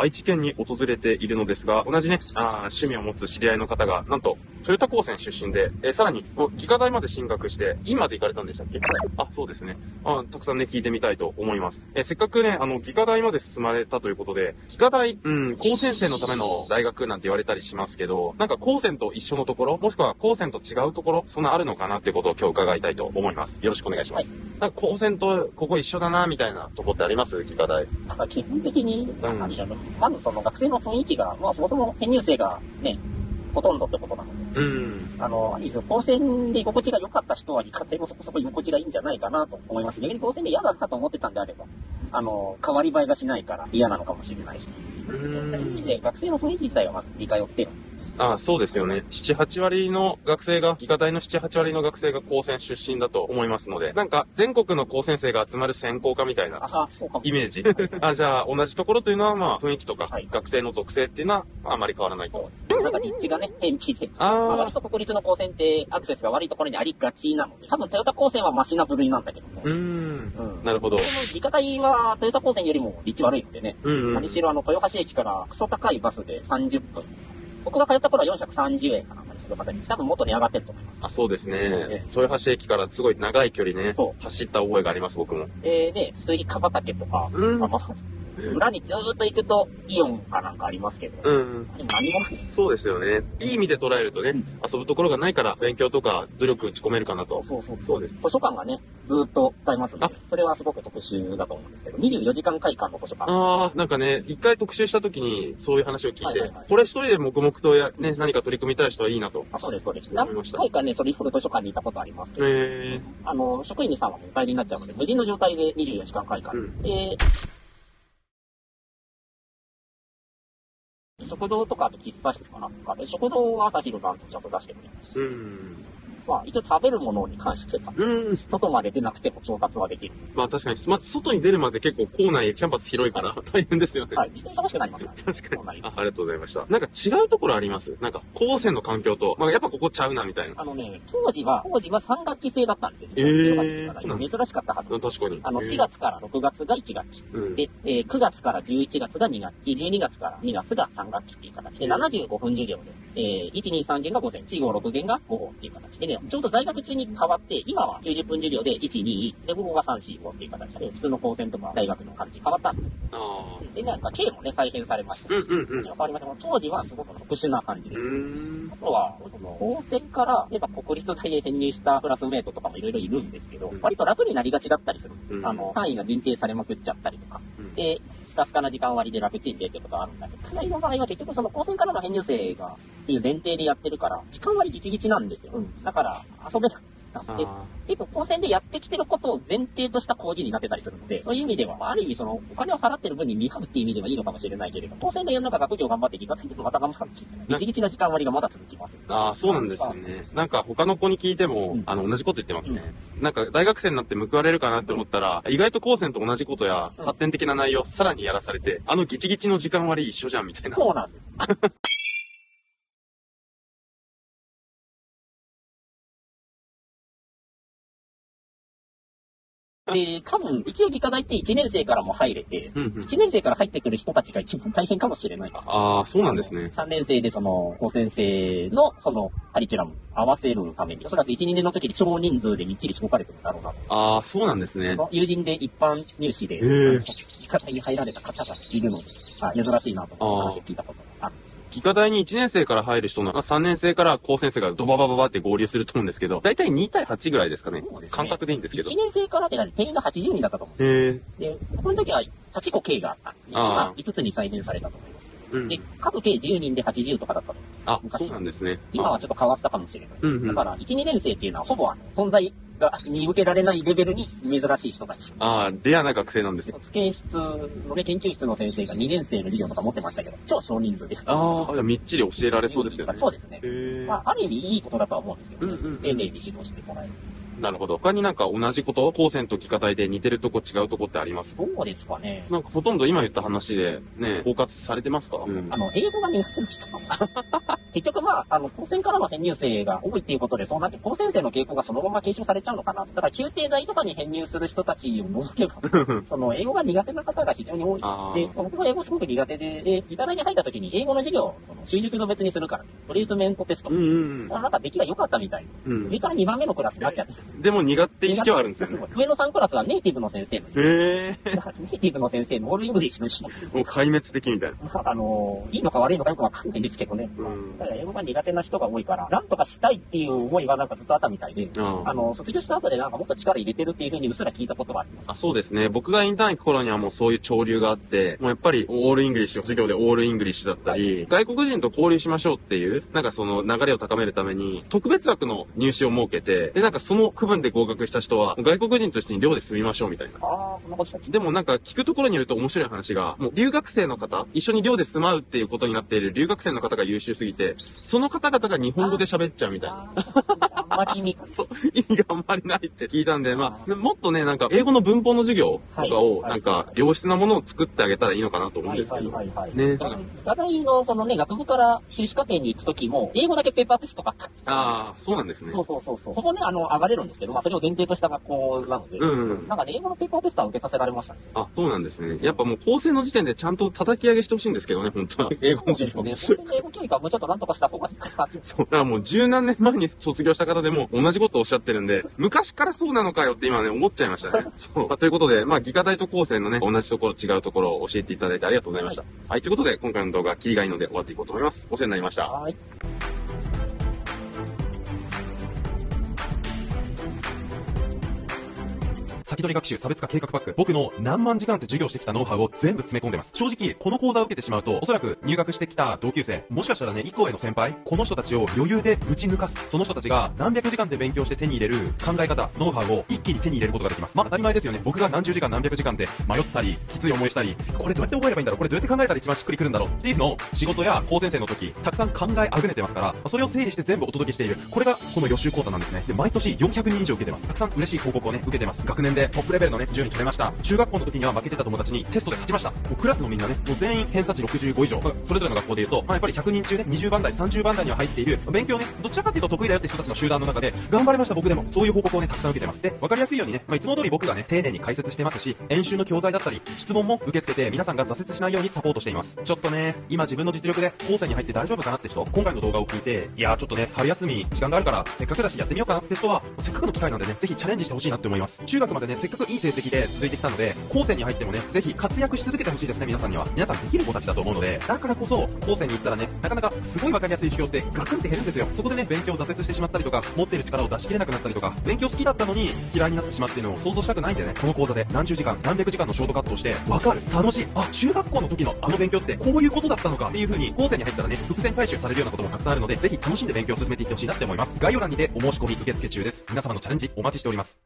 愛知県に訪れているのですが、同じね、趣味を持つ知り合いの方が、なんと、トヨタ高専出身で、さらに、技科大まで進学して、今で行かれたんでしたっけ？あ、そうですね。たくさんね、聞いてみたいと思います。せっかくね、技科大まで進まれたということで、技科大、高専生のための大学なんて言われたりしますけど、なんか高専と一緒のところ、もしくは高専と違うところ、そんなあるのかなってことを今日伺いたいと思います。よろしくお願いします。なんか高専とここ一緒だな、みたいなとこってあります？技科大。 基本的に、まずその学生の雰囲気が、そもそも編入生がね、ほとんどってことなので。高専で居心地が良かった人は、技科大もそこそこ居心地がいいんじゃないかなと思います。逆に高専で嫌だったと思ってたんであれば、変わり映えがしないから嫌なのかもしれないし。そういう意味で、学生の雰囲気自体はまず似通ってる。 そうですよね。7、8割の学生が、技科大の7、8割の学生が高専出身だと思いますので、なんか全国の高専生が集まる専攻科みたいなイメージ。じゃあ同じところというのは雰囲気とか、学生の属性っていうのはあまり変わらないと。 そうですね。なんか立地がね、偏僻で。割と国立の高専ってアクセスが悪いところにありがちなので、多分トヨタ高専はマシな部類なんだけども。 なるほど。 技科大はトヨタ高専よりも立地悪いのでね、何しろ豊橋駅からクソ高いバスで30分。僕が通った頃は430円かなんかにする方に、多分もっと値上がってると思います。 そうですね。豊橋駅からすごい長い距離ね、走った覚えがあります、僕も。 で、スイカ畑とか、裏にずーっと行くとイオンかなんかありますけど、何もない。 そうですよね。いい意味で捉えるとね、遊ぶところがないから勉強とか努力打ち込めるかなと。 そうです。図書館がね、ずーっと使えますので、それはすごく特殊だと思うんですけど、24時間開館の図書館。 なんかね、一回特集した時にそういう話を聞いて、これ一人で黙々とね、何か取り組みたい人はいいなと。 そうです。何回かね、ソリフル図書館にいたことありますけど、職員さんはもうお帰りになっちゃうので、無人の状態で24時間開館。食堂とかあと喫茶室かなとか食堂は朝昼晩とちゃんと出してくれますし。一応食べるものに関しては、外まで出なくても調達はできる。 確かに、外に出るまで結構構内キャンパス広いから大変ですよね。 自転車欲しくなりますからね。確かに。ありがとうございました。なんか違うところあります？なんか高専の環境と、やっぱここちゃうなみたいな。 当時は3学期制だったんですよ。珍しかったはず。 確かに。 4月から6月が1学期。で、9月から11月が2学期、12月から2月が3学期っていう形で、75分授業で、1、2、3限が午前、4、5、6限が午後っていう形で、ちょうど在学中に変わって、今は90分授業で1、2、で、午後が3、4、5っていう形で、普通の高専とか大学の感じ変わったんですよ。で、なんか、K もね、再編されました。変わりました。当時はすごく特殊な感じで。あとは、高専から、国立大へ編入したクラスメイトとかもいろいろいるんですけど、割と楽になりがちだったりするんですよ。単位が認定されまくっちゃったりとか。で、スカスカな時間割で楽ちんでってことがあるんだけど、課題の場合は結局その高専からの編入生が、っていう前提でやってるから、時間割ギチギチなんですよ。だから、遊べない。結構高専でやってきてることを前提とした講義になってたりするので、そういう意味では、ある意味お金を払ってる分に見張るっていう意味ではいいのかもしれないけれど、高専で世の中学業頑張って技科大でまた頑張るし、ギチギチな時間割がまだ続きます。 そうなんですよね。なんか他の子に聞いても、同じこと言ってますね。なんか大学生になって報われるかなって思ったら、意外と高専と同じことや発展的な内容さらにやらされて、ギチギチの時間割一緒じゃんみたいな。 そうなんです。で、多分、一応技科大って1年生からも入れて、1年生から入ってくる人たちが一番大変かもしれないです。 そうなんですね。 3年生で高専生のカリキュラム合わせるために、おそらく1、2年の時に少人数でみっちり絞かれてるんだろうなと。 そうなんですね。 友人で一般入試で、技科大に入られた方がいるので、珍しいなと話を聞いたことがあるんです。 技科大に1年生から入る人の、3年生から高専生がドババババって合流すると思うんですけど、だいたい2対8ぐらいですかね。感覚でいいんですけど。 1年生からって定員が80人だったと思うんですよ。で、この時は8個 K があったんですね。5つに再編されたと思いますけど。で、各 K10 人で80とかだったと思います。 そうなんですね。 今はちょっと変わったかもしれない。だから、1、2年生っていうのはほぼ存在が見受けられないレベルに珍しい人たち。 レアな学生なんですよ。 研究室の先生が2年生の授業とか持ってましたけど、超少人数でした。 みっちり教えられそうですよね。 そうですね。ある意味いいことだとは思うんですけどね。丁寧に指導してもらえる。 なるほど。他になんか同じこと、高専と技科大で似てるとこ違うとこってあります？ どうですかね。 なんかほとんど今言った話でね、包括されてますか？ 英語が苦手な人結局高専からの編入生が多いっていうことで、そうなって高専生の傾向がそのまま継承されちゃうのかな。だから宮廷大とかに編入する人たちを除けば、英語が苦手な方が非常に多い。で、僕も英語すごく苦手で、技科大に入った時に英語の授業を習熟度別にするから、プレイスメントテスト。なんか出来が良かったみたい。上から2番目のクラスになっちゃって。 でも苦手意識はあるんですよね。 上の3クラスはネイティブの先生の。ネイティブの先生のオールイングリッシュの人。 もう壊滅的みたいな。 いいのか悪いのかよくわかんないんですけどね。だから英語が苦手な人が多いから、なんとかしたいっていう思いはなんかずっとあったみたいで、卒業した後でなんかもっと力入れてるっていう風にうっすら聞いたことはあります。 そうですね。僕がインターン行く頃にはもうそういう潮流があって、もうやっぱりオールイングリッシュ、授業でオールイングリッシュだったり、外国人と交流しましょうっていう、なんかその流れを高めるために、特別枠の入試を設けて、で、なんかその区分で合格した人は、外国人としてに寮で住みましょうみたいな。 そんなことでもなんか聞くところによると面白い話が、もう留学生の方、一緒に寮で住まうっていうことになっている留学生の方が優秀すぎて、その方々が日本語で喋っちゃうみたいな。 あんまり意味がそう、意味があんまりないって聞いたんで、もっとね、なんか英語の文法の授業とかを、なんか良質なものを作ってあげたらいいのかなと思うんですけど。ね。 技科大の学部から修士課程に行くときも、英語だけペーパーテストがあったんですよ。 そうなんですね。 そう。そこね、上がれるんですけど、それを前提とした学校なので、なんかね、英語のペーパーテストは受けさせられましたね。 そうなんですね。やっぱもう高専の時点でちゃんと叩き上げしてほしいんですけどね、本当は。英語の授業。 高専の英語教育はもうちょっとなんとかした方がいいかな。 そう。だからもう十何年前に卒業した方でも同じことをおっしゃってるんで、昔からそうなのかよって今ね、思っちゃいましたね。そう。ということで、技科大と高専のね、同じところ違うところを教えていただいてありがとうございました。はい、ということで、今回の動画、キリがいいので終わっていこうと思います。お世話になりました。 はい。 先取り学習差別化計画パック。僕の何万時間って授業してきたノウハウを全部詰め込んでます。正直、この講座を受けてしまうと、おそらく入学してきた同級生、もしかしたらね、1個上の先輩、この人たちを余裕でぶち抜かす。その人たちが何百時間で勉強して手に入れる考え方、ノウハウを一気に手に入れることができます。当たり前ですよね。僕が何十時間何百時間で迷ったり、きつい思いしたり、これどうやって覚えればいいんだろう、これどうやって考えたら一番しっくりくるんだろうっていうのを仕事や高専生の時、たくさん考えあぐねてますから、それを整理して全部お届けしている。これがこの予習講座なんですね。で、毎年400人以上受けてます。たくさん嬉しい報告をね、受けてます。学年でトップレベルのね、順位取れました。中学校の時には負けてた友達にテストで勝ちました。もうクラスのみんなね、もう全員偏差値65以上。それぞれの学校で言うと、やっぱり100人中ね、20番台、30番台には入っている、勉強ね、どちらかっていうと得意だよって人たちの集団の中で、頑張りました僕でも、そういう報告をね、たくさん受けてます。で、わかりやすいようにね、いつも通り僕がね、丁寧に解説してますし、演習の教材だったり、質問も受け付けて、皆さんが挫折しないようにサポートしています。ちょっとね、今自分の実力で高専に入って大丈夫かなって人、今回の動画を聞いて、いやーちょっとね、春休み時間があるから、せっかくだしやってみようかなって人は、せっかくの機会なんでね、ぜひチャレンジしてほしいなって思います。中学までね、せっかくいい成績で続いてきたので、高専に入ってもね、ぜひ活躍し続けてほしいですね、皆さんには。皆さんできる子たちだと思うので、だからこそ、高専に行ったらね、なかなかすごいわかりやすい授業ってガクンって減るんですよ。そこでね、勉強を挫折してしまったりとか、持っている力を出し切れなくなったりとか、勉強好きだったのに嫌いになってしまっているのを想像したくないんでね、この講座で何十時間、何百時間のショートカットをして、わかる、楽しい、中学校の時のあの勉強ってこういうことだったのかっていう風に、高専に入ったらね、伏線回収されるようなこともたくさんあるので、ぜひ楽しんで勉強を進めていってほしいなって思います。概要欄にてお申し込み受付中です。皆様のチャレンジお待ちしております。